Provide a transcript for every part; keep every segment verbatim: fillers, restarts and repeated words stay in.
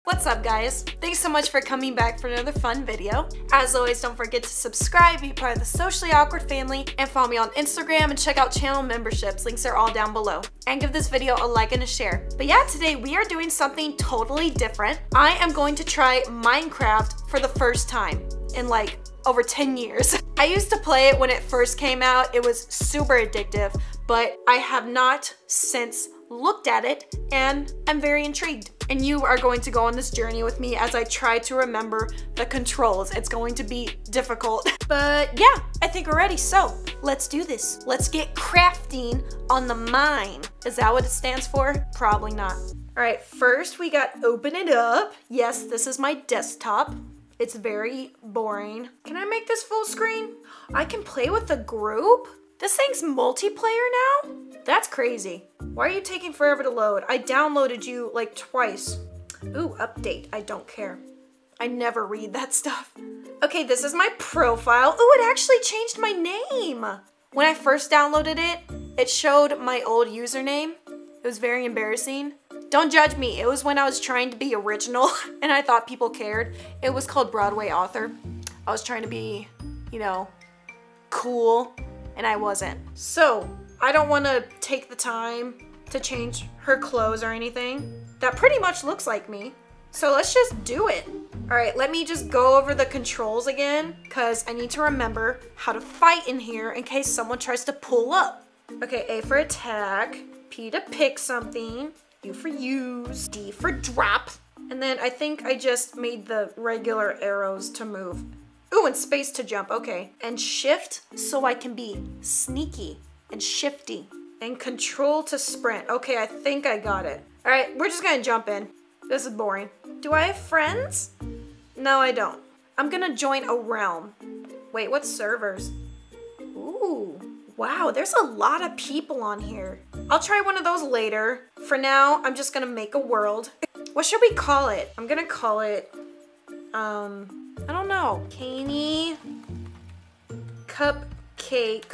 What's up, guys? Thanks so much for coming back for another fun video. As always, don't forget to subscribe, be part of the Socially Awkward family, and follow me on Instagram and check out channel memberships. Links are all down below. And give this video a like and a share. But yeah, today we are doing something totally different. I am going to try Minecraft for the first time in like over ten years. I used to play it when it first came out. It was super addictive, but I have not since looked at it and I'm very intrigued. And you are going to go on this journey with me as I try to remember the controls. It's going to be difficult, but yeah, I think we're ready. So let's do this. Let's get crafting on the mine. Is that what it stands for? Probably not. All right, first we got open it up. Yes, this is my desktop. It's very boring. Can I make this full screen? I can play with the group? This thing's multiplayer now? That's crazy. Why are you taking forever to load? I downloaded you like twice. Ooh, update. I don't care. I never read that stuff. Okay, this is my profile. Ooh, it actually changed my name. When I first downloaded it, it showed my old username. It was very embarrassing. Don't judge me. It was when I was trying to be original and I thought people cared. It was called Broadway Author. I was trying to be, you know, cool, and I wasn't. So I don't want to take the time to change her clothes or anything. That pretty much looks like me. So let's just do it. All right, let me just go over the controls again because I need to remember how to fight in here in case someone tries to pull up. Okay, A for attack, P to pick something, U for use, D for drop, and then I think I just made the regular arrows to move. Ooh, and space to jump, okay. And shift so I can be sneaky and shifty. And control to sprint. Okay, I think I got it. All right, we're just gonna jump in. This is boring. Do I have friends? No, I don't. I'm gonna join a realm. Wait, what servers? Ooh, wow, there's a lot of people on here. I'll try one of those later. For now, I'm just gonna make a world. What should we call it? I'm gonna call it, um, I don't know. Kaynee Cupcake.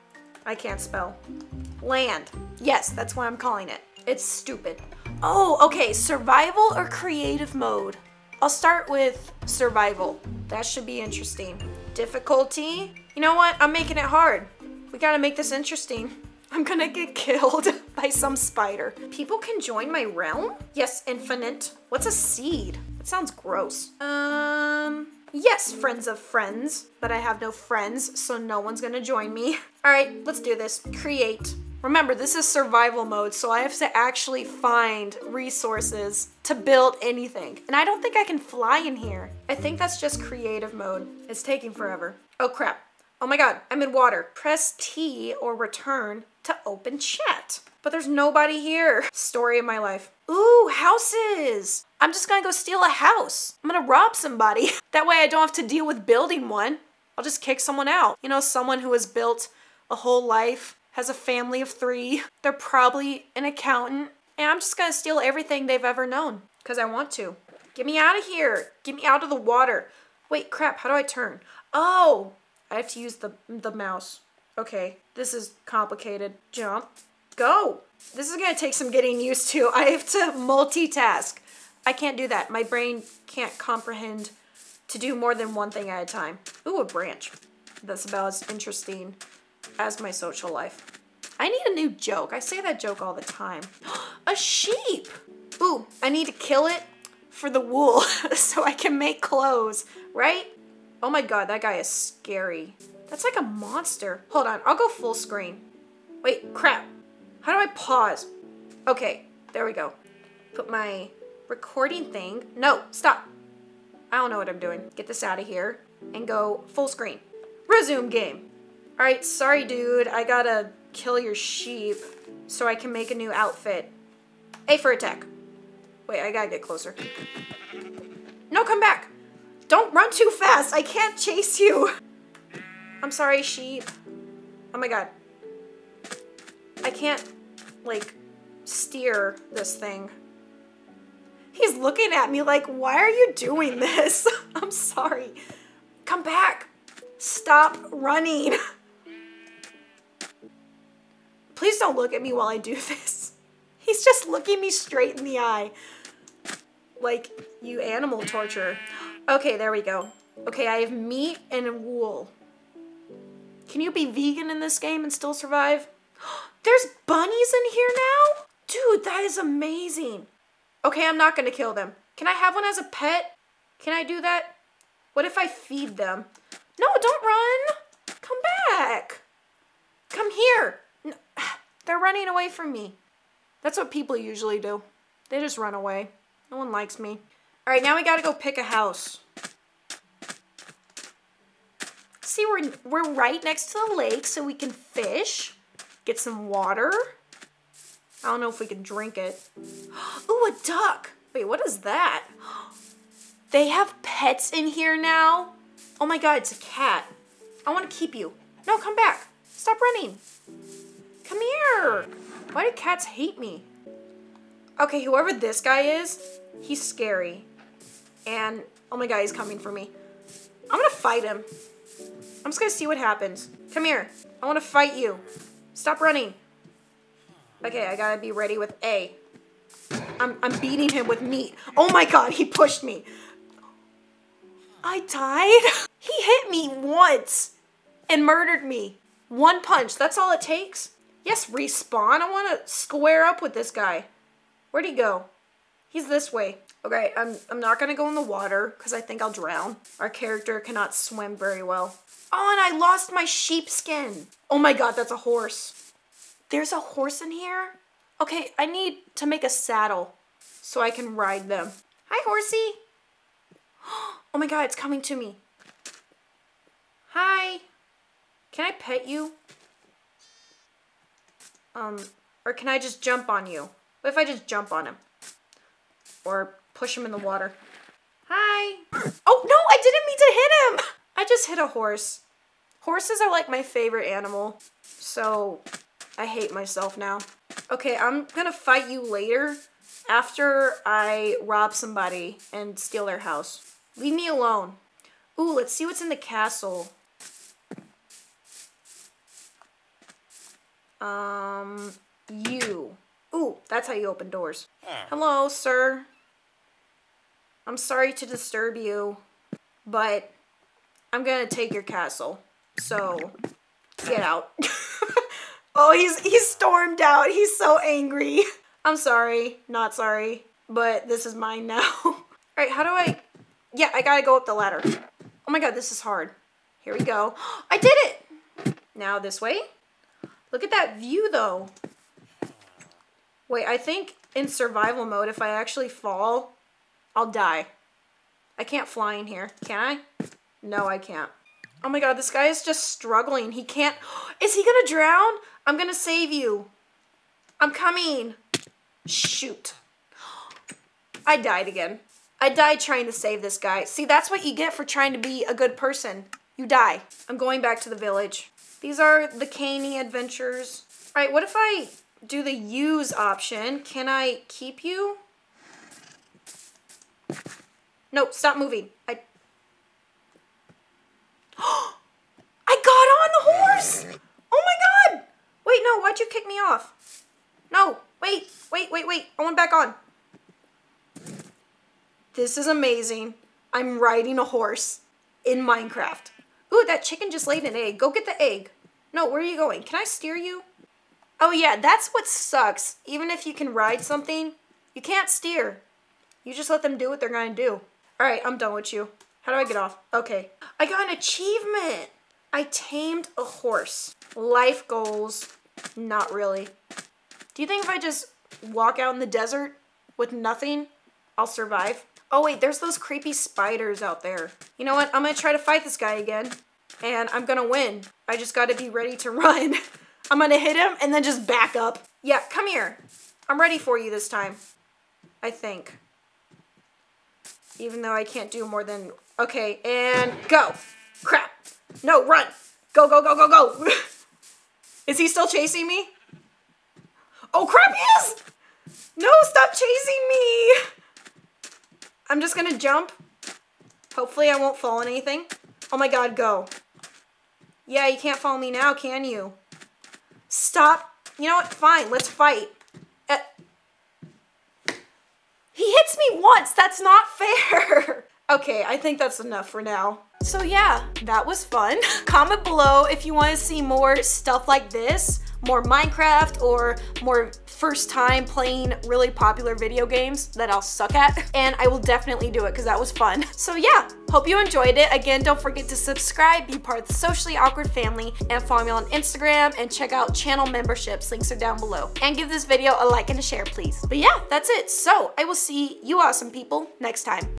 I can't spell. Land. Yes, that's what I'm calling it. It's stupid. Oh, okay, survival or creative mode? I'll start with survival. That should be interesting. Difficulty? You know what? I'm making it hard. We gotta make this interesting. I'm gonna get killed by some spider. People can join my realm? Yes, infinite. What's a seed? That sounds gross. Um... Yes, friends of friends, but I have no friends, so no one's gonna join me. All right, let's do this. Create. Remember, this is survival mode, so I have to actually find resources to build anything. And I don't think I can fly in here. I think that's just creative mode. It's taking forever. Oh crap. Oh my God, I'm in water. Press T or return to open chat. But there's nobody here. Story of my life. Ooh, houses. I'm just gonna go steal a house. I'm gonna rob somebody. That way I don't have to deal with building one. I'll just kick someone out. You know, someone who has built a whole life, has a family of three. They're probably an accountant. And I'm just gonna steal everything they've ever known. Because I want to. Get me out of here. Get me out of the water. Wait, crap, how do I turn? Oh, I have to use the, the mouse. Okay, this is complicated. Jump. Go. This is gonna take some getting used to. I have to multitask. I can't do that. My brain can't comprehend to do more than one thing at a time. Ooh, a branch. That's about as interesting as my social life. I need a new joke. I say that joke all the time. A sheep. Ooh, I need to kill it for the wool so I can make clothes, right? Oh my God, that guy is scary. That's like a monster. Hold on, I'll go full screen. Wait, crap. How do I pause? Okay, there we go. Put my recording thing. No, stop. I don't know what I'm doing. Get this out of here and go full screen. Resume game. All right, sorry, dude. I gotta kill your sheep so I can make a new outfit. A for attack. Wait, I gotta get closer. No, come back. Don't run too fast. I can't chase you. I'm sorry, sheep. Oh my God. I can't, like, steer this thing. He's looking at me like, why are you doing this? I'm sorry. Come back. Stop running. Please don't look at me while I do this. He's just looking me straight in the eye. Like, You animal torturer. Okay, there we go. Okay, I have meat and wool. Can you be vegan in this game and still survive? There's bunnies in here now? Dude, that is amazing. Okay, I'm not gonna kill them. Can I have one as a pet? Can I do that? What if I feed them? No, don't run. Come back. Come here. No, they're running away from me. That's what people usually do. They just run away. No one likes me. All right, now we gotta go pick a house. See, we're, we're right next to the lake so we can fish, get some water. I don't know if we can drink it. Ooh, a duck. Wait, what is that? They have pets in here now? Oh my God, it's a cat. I want to keep you. No, come back. Stop running. Come here. Why do cats hate me? Okay, whoever this guy is, he's scary. And, oh my God, he's coming for me. I'm gonna fight him. I'm just gonna see what happens. Come here. I wanna fight you. Stop running. Okay, I gotta be ready with A. I'm, I'm beating him with meat. Oh my God, he pushed me. I died? He hit me once and murdered me. One punch, that's all it takes? Yes, respawn. I wanna square up with this guy. Where'd he go? He's this way. Okay, I'm, I'm not gonna go in the water because I think I'll drown. Our character cannot swim very well. Oh, and I lost my sheepskin. Oh my God, that's a horse. There's a horse in here? Okay, I need to make a saddle so I can ride them. Hi, horsey. Oh my God, it's coming to me. Hi. Can I pet you? Um, or can I just jump on you? What if I just jump on him? Or push him in the water? Hi. Oh, no, I didn't mean to hit him. I just hit a horse. Horses are like my favorite animal, so I hate myself now. Okay, I'm gonna fight you later after I rob somebody and steal their house. Leave me alone. Ooh, let's see what's in the castle. Um, you. Ooh, that's how you open doors. Hello, sir. I'm sorry to disturb you, but I'm gonna take your castle. So, get out. Oh, he's he's stormed out. He's so angry. I'm sorry, not sorry, but this is mine now. All right, how do I... Yeah, I gotta go up the ladder. Oh my God, this is hard. Here we go. I did it! Now this way. Look at that view, though. Wait, I think in survival mode, if I actually fall, I'll die. I can't fly in here. Can I? No, I can't. Oh my God, this guy is just struggling. He can't... Is he gonna drown? I'm gonna save you. I'm coming. Shoot. I died again. I died trying to save this guy. See, that's what you get for trying to be a good person. You die. I'm going back to the village. These are the Kaynee adventures. All right, what if I do the use option? Can I keep you? No, stop moving. I... I got on the horse! Oh my God! Wait, no, why'd you kick me off? No, wait, wait, wait, wait. I went back on. This is amazing. I'm riding a horse in Minecraft. Ooh, that chicken just laid an egg. Go get the egg. No, where are you going? Can I steer you? Oh yeah, that's what sucks. Even if you can ride something, you can't steer. You just let them do what they're gonna do. All right, I'm done with you. How do I get off? Okay. I got an achievement. I tamed a horse. Life goals, not really. Do you think if I just walk out in the desert with nothing, I'll survive? Oh wait, there's those creepy spiders out there. You know what? I'm gonna try to fight this guy again. And I'm gonna win. I just gotta be ready to run. I'm gonna hit him and then just back up. Yeah, come here. I'm ready for you this time. I think. Even though I can't do more than... Okay, and go. Crap. No, run. Go, go, go, go, go. Is he still chasing me? Oh, crap, he is! No, stop chasing me. I'm just gonna jump. Hopefully I won't fall in anything. Oh my God, go. Yeah, you can't follow me now, can you? Stop. You know what? Fine, let's fight. Uh, he hits me once. That's not fair. Okay, I think that's enough for now. So yeah, that was fun. Comment below if you want to see more stuff like this, more Minecraft, or more first time playing really popular video games that I'll suck at, and I will definitely do it because that was fun. So yeah, hope you enjoyed it. Again, don't forget to subscribe, be part of the Socially Awkward family, and follow me on Instagram, and check out channel memberships. Links are down below. And give this video a like and a share, please. But yeah, that's it. So I will see you awesome people next time.